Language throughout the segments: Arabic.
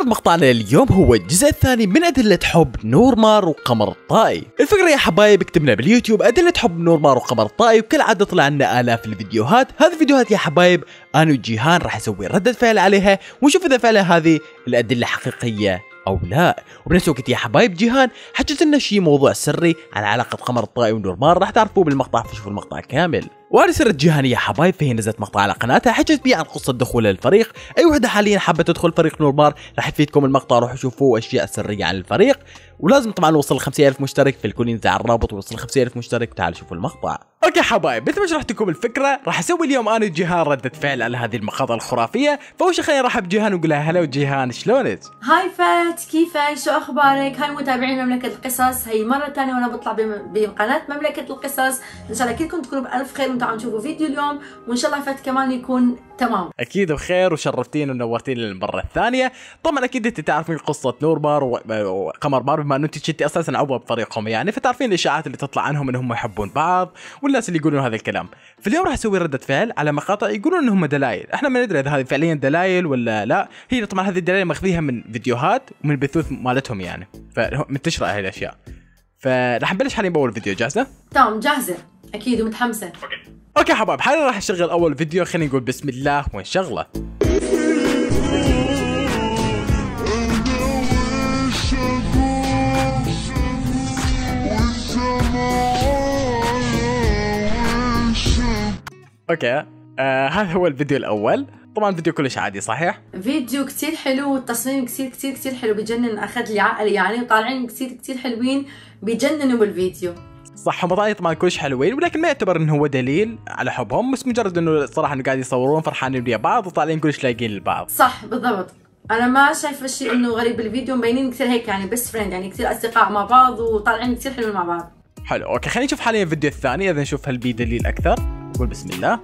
فكرة مقطعنا اليوم هو الجزء الثاني من أدلة حب نورمار وقمر الطائي. الفكرة يا حبايب كتبنا باليوتيوب أدلة حب نورمار وقمر الطائي، وكالعادة طلع لنا آلاف الفيديوهات. هذه الفيديوهات يا حبايب أنا وجيهان راح نسوي ردة فعل عليها ونشوف إذا فعلا هذه الأدلة حقيقية أو لا. وبنفس الوقت يا حبايب جيهان حكت لنا شيء موضوع سري عن علاقة قمر الطائي ونورمار، راح تعرفوه بالمقطع فشوفوا المقطع كامل. وهذه سر جيهان يا حبايب، فهي نزلت مقطع على قناتها حكت بيه عن قصة دخولها للفريق. أي وحدة حاليا حابة تدخل فريق نورمار راح يفيدكم المقطع، روحوا شوفوا أشياء سرية عن الفريق. ولازم طبعا نوصل ل 50,000 مشترك، في الكل ينزل على الرابط ويوصل 50,000 مشترك. تعالوا شوفوا المقطع. اوكي حبايب، مثل ما شرحت لكم الفكرة راح اسوي اليوم انا وجيهان ردة فعل على هذه المقاطع الخرافية. فاول شيء خلينا نرحب بجيهان ونقول لها هلا جيهان، شلونك؟ هاي فات، كيفك؟ شو اخبارك؟ هاي متابعين مملكة القصص، هي مرة ثانية وانا بطلع بقناة مملكة القصص. ان شاء الله كلكم تكونوا بألف خير وانتم عم تشوفوا فيديو اليوم، وان شاء الله فات كمان يكون تمام. اكيد بخير وشرفتين ونورتين للمرة الثانية. طبعا اكيد انت تعرفين قصة نورمار وقمر مار، بما انه انت كنتي اساسا عضو بفريقهم يعني، فتعرفين الاشاعات اللي تطلع عنهم انهم يحبون بعض والناس اللي يقولون هذا الكلام. فاليوم راح اسوي ردة فعل على مقاطع يقولون انهم دلائل. احنا ما ندري اذا هذه فعليا دلائل ولا لا. هي طبعا هذه الدلائل ماخذيها من فيديوهات ومن البثوث مالتهم يعني، فمنتشرة هذه الاشياء. فراح نبلش حاليا باول فيديو. جاهزة؟ تمام جاهزة اكيد ومتحمسة. اوكي حبايب، حاليا راح نشغل اول فيديو. خلينا نقول بسم الله ونشغله. اوكي هذا هو الفيديو الاول. طبعا فيديو كلش عادي صحيح؟ فيديو كتير حلو والتصميم كتير حلو، بجنن، اخذ لي عقلي يعني، وطالعين كتير حلوين، بجننوا بالفيديو. صح، هم طبعا كلش حلوين، ولكن ما يعتبر انه هو دليل على حبهم، بس مجرد انه صراحه انه قاعد يصورون فرحانين ويا بعض وطالعين كلش لايقين لبعض. صح بالضبط، انا ما شايفه شيء انه غريب بالفيديو، مبينين كثير هيك يعني بيست فريند، يعني كثير اصدقاء مع بعض وطالعين كثير حلوين مع بعض. حلو اوكي، خلينا نشوف حاليا الفيديو الثاني اذا نشوف هل بيه دليل اكثر. قول بسم الله.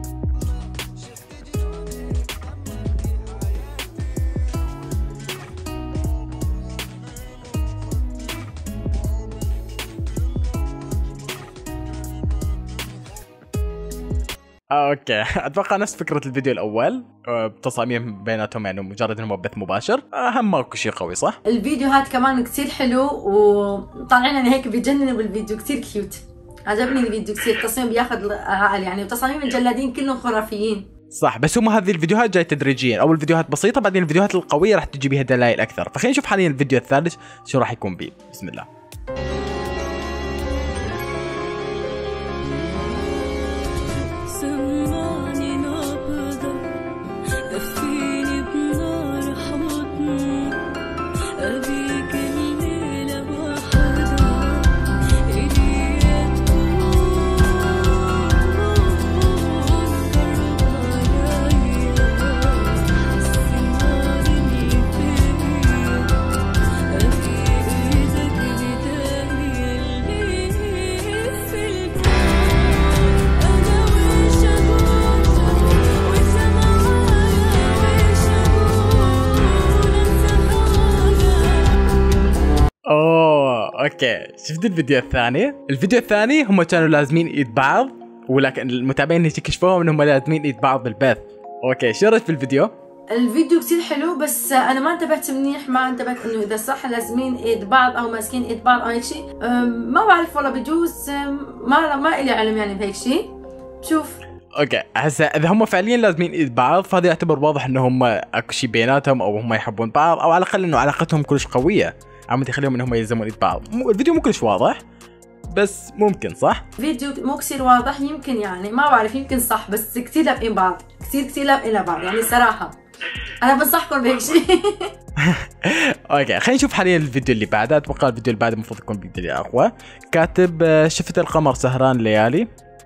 اوكي اتوقع نفس فكره الفيديو الاول، بتصاميم بيناتهم يعني مجرد انه بث مباشر. اهم ماكو شيء قوي صح؟ الفيديوهات كمان كثير حلو وطالعين يعني هيك بجننوا بالفيديو، كثير كيوت، عجبني الفيديو كثير، التصميم بياخذ عقل يعني، وتصاميم الجلادين كلهم خرافيين. صح، بس هم هذه الفيديوهات جاي تدريجيا، اول فيديوهات بسيطه بعدين الفيديوهات القويه راح تجي بها دلائل اكثر. فخلينا نشوف حاليا الفيديو الثالث شو راح يكون بيه. بسم الله. اوكي شفت الفيديو الثاني؟ الفيديو الثاني هم كانوا لازمين ايد بعض، ولكن المتابعين اكتشفوهم انهم لازمين ايد بعض بالبث. اوكي شو رايك في الفيديو؟ الفيديو كثير حلو، بس انا ما انتبهت منيح، ما انتبهت انه اذا صح لازمين ايد بعض او ماسكين ايد بعض او هيك شيء. ما بعرف والله، بجوز ما لي علم يعني بهيك شيء. بشوف. اوكي هسه اذا هم فعليا لازمين ايد بعض فهذا يعتبر واضح انه هم اكو شيء بيناتهم، او هم يحبون بعض، او على الاقل انه علاقتهم كلش قويه عم تخليهم انهم يلزمون ايد بعض. الفيديو مو كلش واضح بس ممكن صح؟ فيديو مو كثير واضح، يمكن يعني ما بعرف، يمكن صح، بس كثير لابقين بعض، كثير لابقين لبعض يعني صراحه. انا بنصحكم بهيك شيء. اوكي خلينا نشوف حاليا الفيديو اللي بعده. اتوقع الفيديو اللي بعده المفروض يكون بدليل اقوى. كاتب شفت القمر سهران ليالي.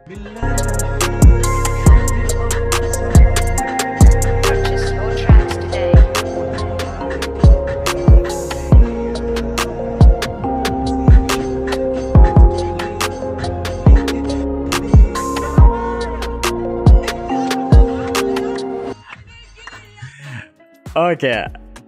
اوكي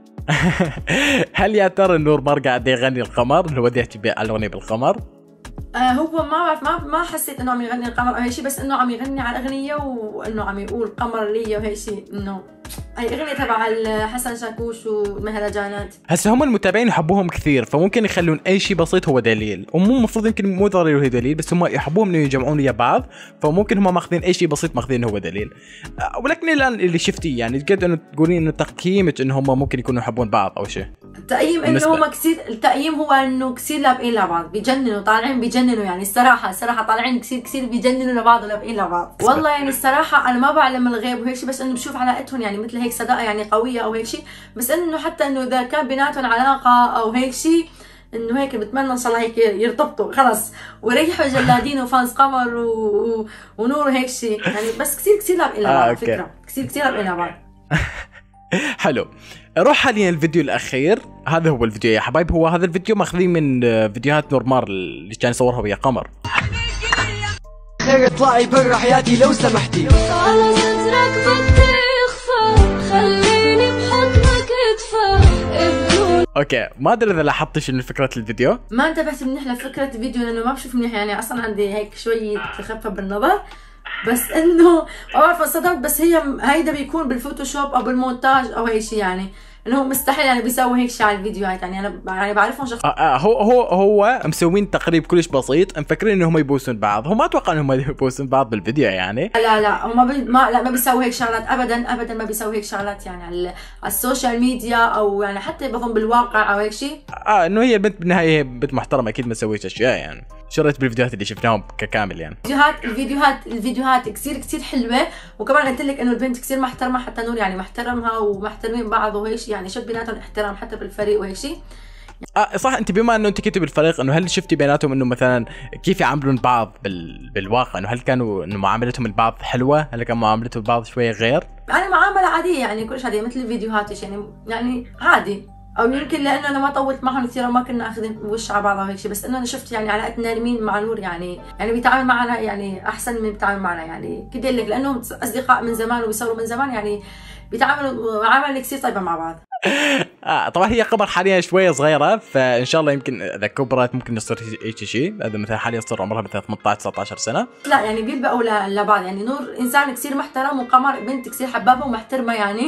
هل يا ترى نورمار قاعد يغني القمر اللي هو يحكي الاغنيه بالقمر؟ هو ما بعرف، ما حسيت انه عم يغني القمر او هيك شيء، بس انه عم يغني على الاغنيه وانه عم يقول قمر لي وهيك شيء، انه هي اغنيه تبع حسن شاكوش والمهرجانات. هسه هم المتابعين يحبوهم كثير، فممكن يخلون اي شيء بسيط هو دليل، ومو المفروض يمكن مو ضروري هو دليل، بس هم يحبوهم انه يجمعون ويا بعض، فممكن هم ماخذين اي شيء بسيط ماخذين هو دليل. ولكن الان اللي شفتيه يعني قد انه تقولين انه تقييمك انه هم ممكن يكونوا يحبون بعض او شيء. التقييم انه هم كثير، التقييم هو انه كثير لابقين لبعض، بيجننوا طالعين بيجننوا يعني الصراحه طالعين كثير بيجننوا لبعض ولابقين لبعض. والله يعني الصراحه انا ما بعلم الغيب وهيك شيء، بس انه بشوف علاقتهم يعني مثل هيك صداقه يعني قويه او هيك شيء، بس انه حتى انه اذا كان بيناتهم علاقه او هيك شيء انه هيك بتمنى ان شاء الله هيك يرتبطوا خلص ويريحوا جلادين وفانز قمر ونور هيك شيء يعني. بس كثير لابقين لبعض فكره، كثير لابقين لبعض. حلو. روح حاليا الفيديو الاخير، هذا هو الفيديو يا حبايب. هو هذا الفيديو ماخذين من فيديوهات نورمار اللي كان يصورها ويا قمر. خير اطلعي برا حياتي لو سمحتي، على صدرك بدي اخفى، خليني بحضنك ادفى. اوكي، ما ادري اذا لاحظت شنو فكره الفيديو. ما انتبهت منيح لفكره الفيديو لانه ما بشوف منيح يعني، اصلا عندي هيك شويه خفه بالنظر، بس انه ما بعرف صدقت، بس هيدا بيكون بالفوتوشوب او بالمونتاج او هي شيء يعني، انه مستحيل يعني بيسوي هيك شيء على الفيديوهات يعني. انا يعني بعرفهم شخصيا. هو مسوين تقريب كلش بسيط، مفكرين انهم يبوسون بعض، هم ما اتوقع انهم يبوسون بعض بالفيديو يعني. لا هم ما بيسوي هيك شغلات ابدا ما بيسوي هيك شغلات يعني على السوشيال ميديا او يعني حتى بظن بالواقع او هيك شيء. انه هي البنت بالنهايه بنت محترمه، اكيد ما سويت اشياء يعني. شريت بالفيديوهات اللي شفناهم ككامل يعني. الفيديوهات كثير حلوه، وكمان قلت لك انه البنت كثير محترمه، حتى نور يعني محترمها ومحترمين بعض وهيك شيء يعني، شفت بيناتهم احترام حتى بالفريق وهيك شيء. صح. انت بما انه انت كنت بالفريق، انه هل شفتي بيناتهم انه مثلا كيف يعاملون بعض بالواقع؟ انه هل كانوا انه معاملتهم البعض حلوه؟ هل كان معاملتهم البعض شويه غير؟ يعني معامله عاديه يعني، كلش عاديه مثل الفيديوهات يعني عادي، او يمكن لانه انا ما طولت معهم كثير وما كنا اخذين وش على بعض او هيك شيء، بس انه انا شفت يعني علاقتنا نرمين مع نور يعني بيتعامل معنا يعني احسن من بيتعامل معنا يعني، كده لك لانهم اصدقاء من زمان وبيصوروا من زمان يعني، بيتعاملوا معامله كثير طيبه مع بعض. طبعا هي قمر حاليا شويه صغيره، فان شاء الله يمكن اذا كبرت ممكن يصير هيك شيء. هذا مثلا حاليا صار عمرها مثلا 18 19 سنه. لا يعني بيلبقوا لبعض يعني، نور انسان كثير محترم وقمر بنت كثير حبابه ومحترمه يعني،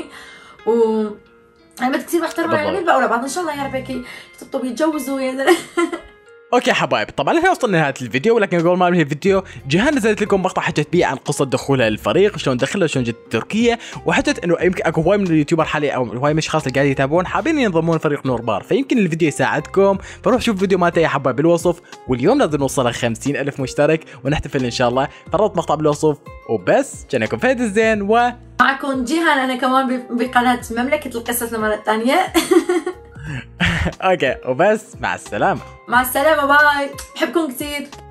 يعني بنت كثير محترمه يعني، بيلبقوا لبعض ان شاء الله يا رب هيك يخطبوا يتجوزوا يا زلمه. اوكي حبايب، طبعا احنا وصلنا لنهايه الفيديو، ولكن قبل ما انهي الفيديو جيهان نزلت لكم مقطع حكت بيه عن قصه دخولها للفريق، شلون دخلها، شلون جت تركيا، وحكت انه يمكن اكو هواي من اليوتيوبر حاليا او هواي من الاشخاص اللي قاعدين يتابعون حابين ينضمون فريق نورمار، فيمكن الفيديو يساعدكم، فروح شوف الفيديو مالته يا حبايب بالوصف، واليوم لازم نوصل 50,000 مشترك ونحتفل ان شاء الله، فرضت مقطع بالوصف وبس. كانكم فهد الزين معكم جيهان، انا كمان بقناه مملكه القصص المره الثانيه. اوكي وبس، مع السلامه. مع السلامه، باي، بحبكم كثير.